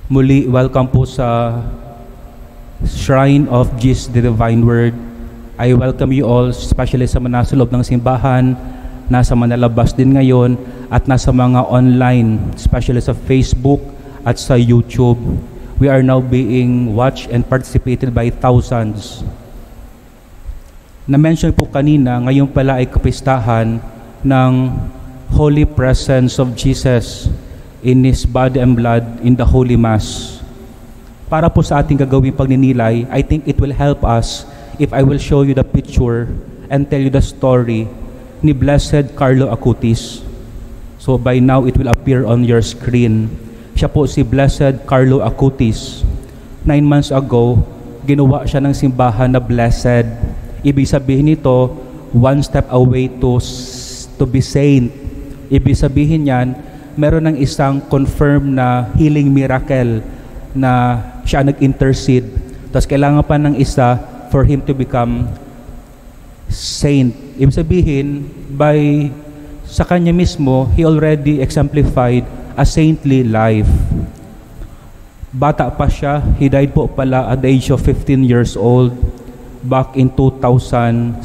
Muli, welcome po sa Shrine of Jesus the Divine Word. I welcome you all, especially sa mga nasa loob ng simbahan, nasa manlalabas din ngayon, at nasa mga online, especially sa Facebook at sa YouTube. We are now being watched and participated by thousands. Na-mention po kanina, ngayon pala ay kapistahan ng Holy Presence of Jesus in His body and blood in the Holy Mass. Para po sa ating gagawing pagninilay, I think it will help us if I will show you the picture and tell you the story ni Blessed Carlo Acutis. So by now, it will appear on your screen. Siya po si Blessed Carlo Acutis. 9 months ago, ginawa siya ng simbahan na blessed. Ibig sabihin nito, one step away to be saint. Ibig sabihin yan, meron ng isang confirmed na healing miracle na siya nag-intercede. Tapos kailangan pa ng isa for him to become saint. Ibig sabihin, sa kanya mismo, he already exemplified a saintly life. Bata pa siya, he died po pala at the age of 15 years old back in 2006.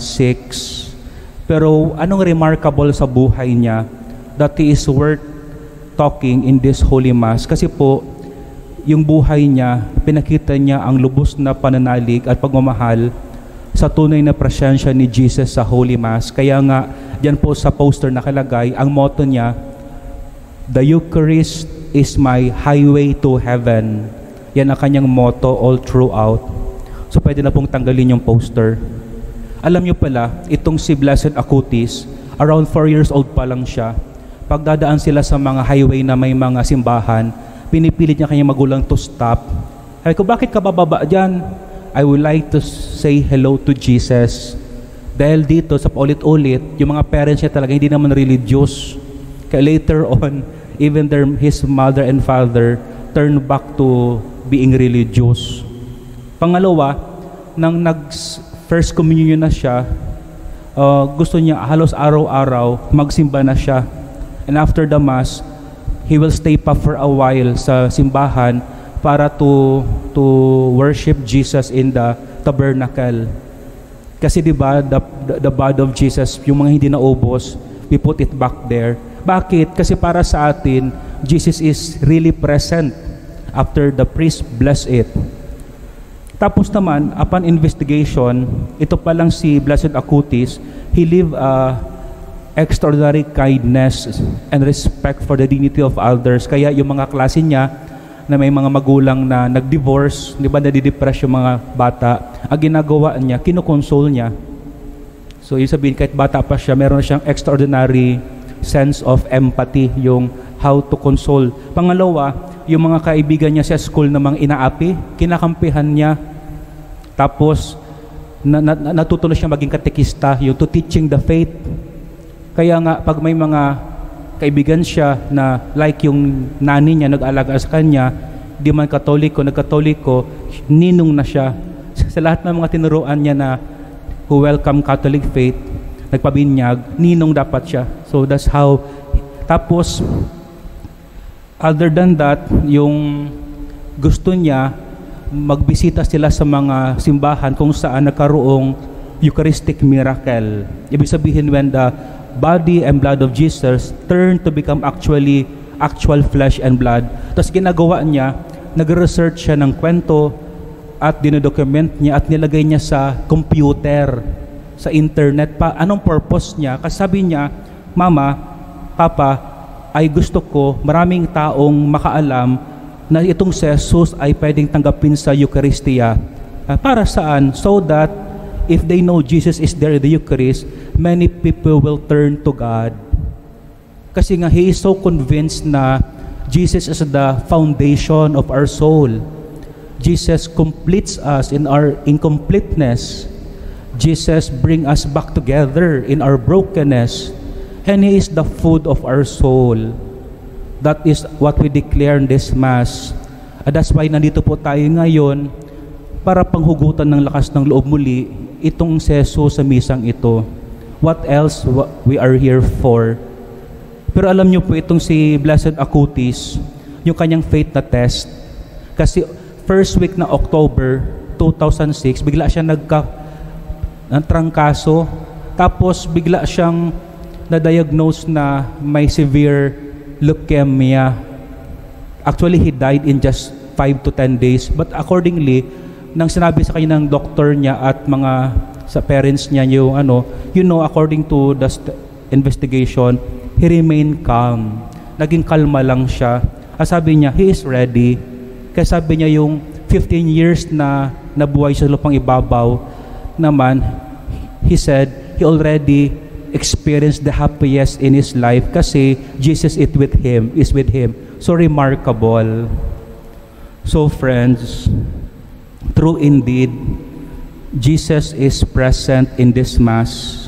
Pero anong remarkable sa buhay niya that he is worth talking in this Holy Mass? Kasi po, yung buhay niya, pinakita niya ang lubos na pananalig at pagmamahal sa tunay na presensya ni Jesus sa Holy Mass. Kaya nga, diyan po sa poster nakalagay, ang motto niya, "The Eucharist is my highway to heaven." Yan ang kanyang motto all throughout. So pwede na pong tanggalin yung poster. Alam niyo pala, itong si Blessed Acutis, around 4 years old pa lang siya. Pagdadaan sila sa mga highway na may mga simbahan, pinipilit niya kanyang magulang to stop. Sabi ko, bakit ka bababa dyan? I would like to say hello to Jesus. Dahil dito, sa paulit-ulit, yung mga parents niya talaga hindi naman religious. Kaya later on, even his mother and father turned back to being religious. Pangalawa, nang nag-first communion na siya, gusto niya halos araw-araw magsimba na siya. And after the Mass, he will stay pa for a while sa simbahan para to worship Jesus in the tabernacle. Kasi diba, the body of Jesus, yung mga hindi naubos, we put it back there. Bakit? Kasi para sa atin, Jesus is really present after the priest bless it. Tapos naman, upon investigation, ito pa lang si Blessed Acutis, he lived extraordinary kindness and respect for the dignity of others. Kaya yung mga klase niya na may mga magulang na nag-divorce, di ba, nadidepress yung mga bata, ang ginagawa niya, kinukonsole niya. So yung sabihin, kahit bata pa siya, meron siyang extraordinary sense of empathy, yung how to console. Pangalawa, yung mga kaibigan niya sa school na mga inaapi, kinakampihan niya. Tapos, natuto na siya maging katekista, yung to teaching the faith. Kaya nga, pag may mga kaibigan siya na like yung nani niya nag-alaga sa kanya, di man Katoliko, nagkatoliko, ninong na siya. Sa lahat ng mga tinuruan niya na who welcome Catholic faith, nagpabinyag, ninong dapat siya. So that's how. Tapos, other than that, yung gusto niya, magbisita sila sa mga simbahan kung saan nagkaroong Eucharistic miracle. Ibig sabihin, when the body and blood of Jesus turn to become actual flesh and blood. Tapos ginagawa niya, nag-research siya ng kwento at dinodocument niya at nilagay niya sa computer, sa internet pa. Anong purpose niya? Kasi sabi niya, Mama, Papa, ay gusto ko maraming taong makaalam na itong si Jesus ay pwedeng tanggapin sa Eucharistia. Para saan? So that if they know Jesus is there in the Eucharist, many people will turn to God. Kasi nga, he is so convinced na Jesus is the foundation of our soul. Jesus completes us in our incompleteness. Jesus brings us back together in our brokenness. And He is the food of our soul. That is what we declare in this Mass. At that's why nandito po tayo ngayon para panghugutan ng lakas ng loob muli itong si Jesus sa misang ito. What else we are here for? Pero alam niyo po itong si Blessed Acutis, yung kanyang faith na test, Kasi first week ng October 2006, bigla siya nagtrangkaso. Tapos bigla siyang na-diagnose na may severe leukemia. Actually, he died in just 5 to 10 days. But accordingly, nang sinabi sa kanya ng doktor niya at mga sa parents niya yung according to the investigation, he remained calm. Naging kalma lang siya. Sabi niya, he is ready. Kaya sabi niya yung 15 years na nabuhay sa lupang ibabaw naman, he said, he already experienced the happiest in his life kasi Jesus is with him. So remarkable. So friends, true indeed, Jesus is present in this Mass.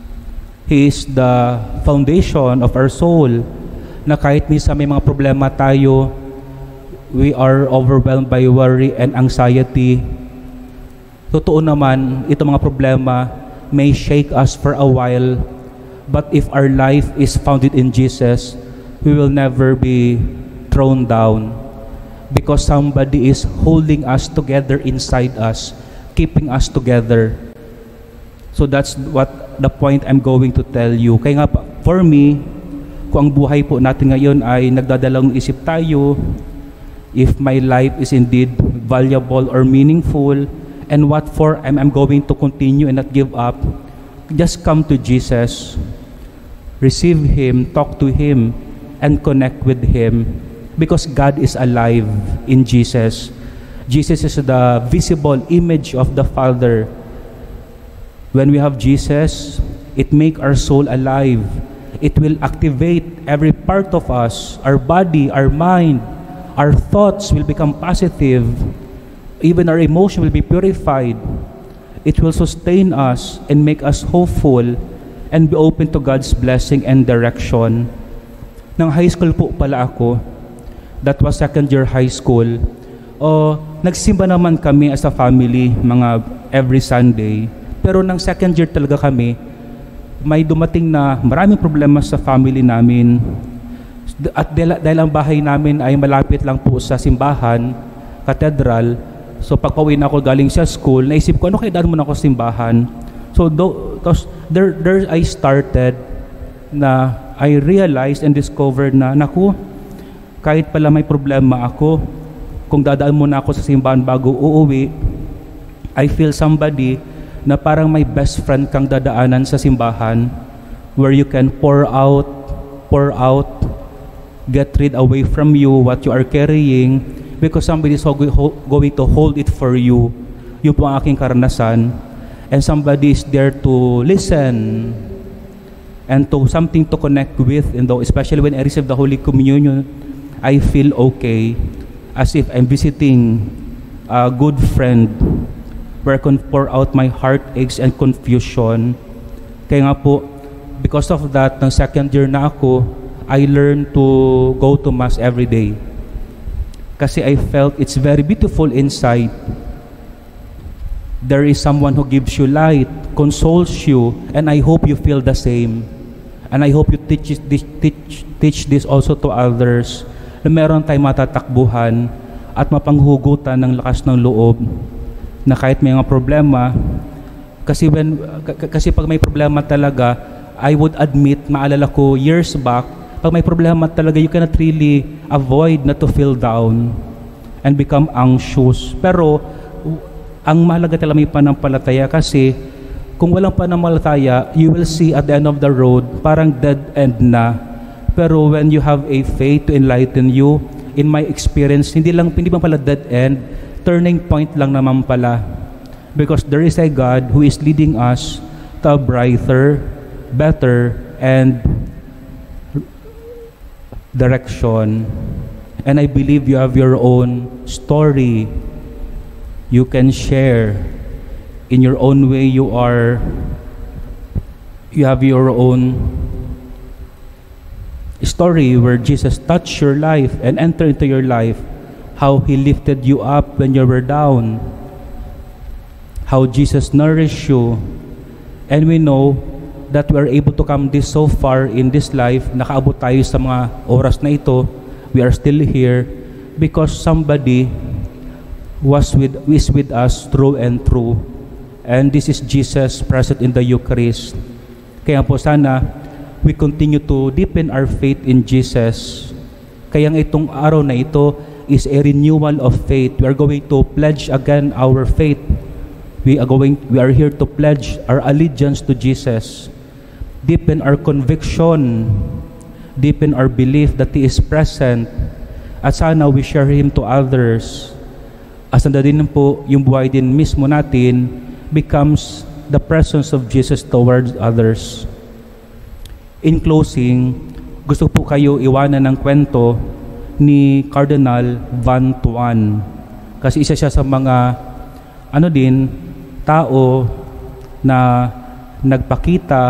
He is the foundation of our soul, na kahit minsan may mga problema tayo, we are overwhelmed by worry and anxiety. Totoo naman, itong mga problema may shake us for a while, but if our life is founded in Jesus, we will never be thrown down because somebody is holding us together inside us, keeping us together. So that's what the point I'm going to tell you. Kaya nga, for me, kung ang buhay po natin ngayon ay nagdadalawang isip tayo, if my life is indeed valuable or meaningful, and what for I'm going to continue and not give up, just come to Jesus, receive Him, talk to Him, and connect with Him, because God is alive in Jesus. Jesus is the visible image of the Father. When we have Jesus, it makes our soul alive. It will activate every part of us, our body, our mind, our thoughts will become positive. Even our emotion will be purified. It will sustain us and make us hopeful and be open to God's blessing and direction. Nang high school po pala ako, that was second year high school, nagsimba naman kami as a family mga every Sunday. Pero nang second year talaga kami, may dumating na maraming problema sa family namin. At dahil ang bahay namin ay malapit lang po sa simbahan, katedral, so pagpauwi na ako galing sa school, naisip ko, kaya daan muna ako sa simbahan? So there I started na I realized and discovered na, kahit pala may problema ako, kung dadaan muna ako sa simbahan bago uuwi, I feel somebody na parang may best friend kang dadaanan sa simbahan where you can pour out, get rid away from you what you are carrying, because somebody is going to hold it for you. Yun po ang aking karanasan. And somebody is there to listen and to something to connect with. And though, especially when I receive the Holy Communion, I feel okay, as if I'm visiting a good friend where I can pour out my heartaches and confusion. Kaya nga po, because of that, ng second year na ako, I learned to go to Mass every day. Kasi I felt it's very beautiful inside. There is someone who gives you light, consoles you, and I hope you feel the same. And I hope you teach this also to others, na meron tayong matatakbuhan at mapanghugutan ng lakas ng loob, na kahit may mga problema, kasi pag may problema talaga, I would admit, maalala ko years back, pag may problema talaga, you cannot really avoid not to feel down and become anxious. Pero ang mahalaga talaga may panampalataya, kasi kung walang panampalataya, you will see at the end of the road, parang dead end na. Pero when you have a faith to enlighten you, in my experience, hindi ba pala dead end, turning point lang naman pala. Because there is a God who is leading us to a brighter, better, and direction. And I believe you have your own story you can share. In your own way, you have your own story where Jesus touched your life and entered into your life. How He lifted you up when you were down, how Jesus nourished you. And we know that we are able to come this so far in this life. Nakaabot tayo sa mga oras na ito. We are still here because somebody is with us through and through. And this is Jesus present in the Eucharist. Kaya po sana we continue to deepen our faith in Jesus. Kaya itong araw na ito is a renewal of faith. We are going to pledge again our faith. We are here to pledge our allegiance to Jesus. Deepen our conviction. Deepen our belief that He is present. At sana we share Him to others. Asanda din po yung buhay din mismo natin becomes the presence of Jesus towards others. In closing, gusto po kayo iwanan ng kwento ni Cardinal Van Tuan. Kasi isa siya sa mga tao na nagpakita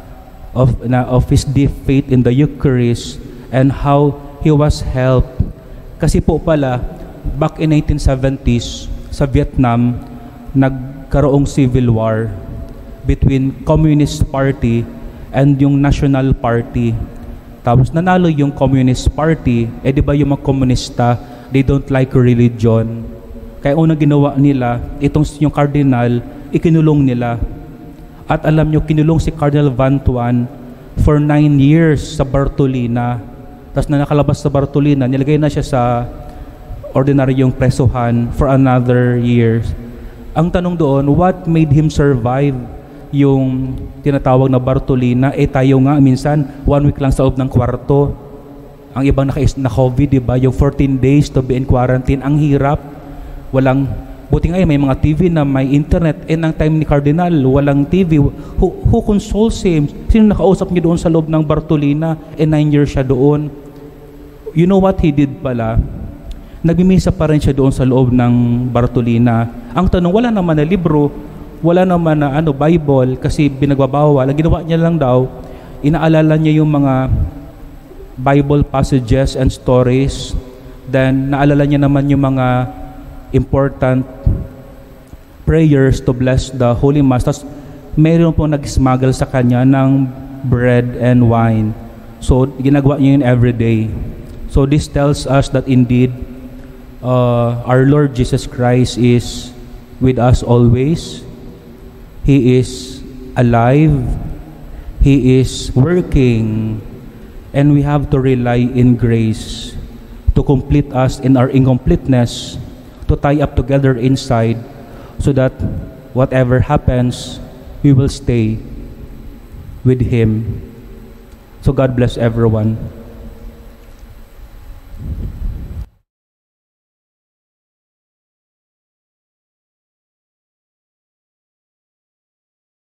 of his deep faith in the Eucharist and how he was helped. Kasi po pala, back in 1970s, sa Vietnam, nagkaroong civil war between Communist Party and yung National Party. Tapos nanalo yung Communist Party, di ba yung mga komunista, they don't like religion. Kaya unang ginawa nila, yung cardinal, ikinulong nila. At alam nyo, kinulong si Cardinal Van Tuan for 9 years sa Bartolina. Tapos na nakalabas sa Bartolina, nilagay na siya sa ordinaryong presuhan for another year. Ang tanong doon, what made him survive yung tinatawag na Bartolina? Tayo nga, minsan, 1 week lang sa loob ng kwarto. Ang ibang na COVID, diba? Yung 14 days to be in quarantine, ang hirap. Buti nga may mga TV na may internet. Ang time ni Cardinal, walang TV. Who consoles him? Sino nakausap niyo doon sa loob ng Bartolina? 9 years siya doon. You know what he did pala? Nagmimisa pa rin siya doon sa loob ng Bartolina. Ang tanong, wala naman na libro, wala naman na Bible, kasi binagbabawal. Ang ginawa niya lang daw, inaalala niya yung mga Bible passages and stories. Then, naalala niya naman yung mga important prayers to bless the Holy Mass. Tapos, mayroon po nag-smuggle sa kanya ng bread and wine. So, ginagawa niya yun every day. So, this tells us that indeed, our Lord Jesus Christ is with us always. He is alive. He is working. And we have to rely in grace to complete us in our incompleteness, to tie up together inside, so that whatever happens, we will stay with Him. So God bless everyone.